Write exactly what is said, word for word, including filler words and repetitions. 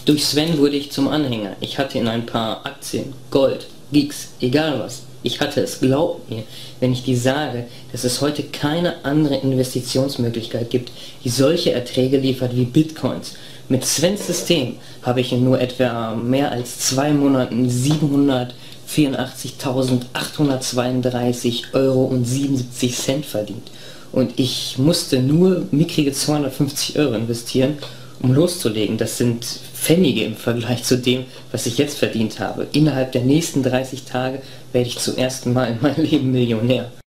Durch Sven wurde ich zum Anhänger. Ich hatte in ein paar Aktien, Gold, Gigs, egal was. Ich hatte es, glaubt mir, wenn ich dir sage, dass es heute keine andere Investitionsmöglichkeit gibt, die solche Erträge liefert wie Bitcoins. Mit Svens System habe ich in nur etwa mehr als zwei Monaten siebenhundertvierundachtzigtausendachthundertzweiunddreißig Euro und siebenundsiebzig Cent verdient. Und ich musste nur mickrige zweihundertfünfzig Euro investieren, um loszulegen. Das sind Pfennige im Vergleich zu dem, was ich jetzt verdient habe. Innerhalb der nächsten dreißig Tage werde ich zum ersten Mal in meinem Leben Millionär.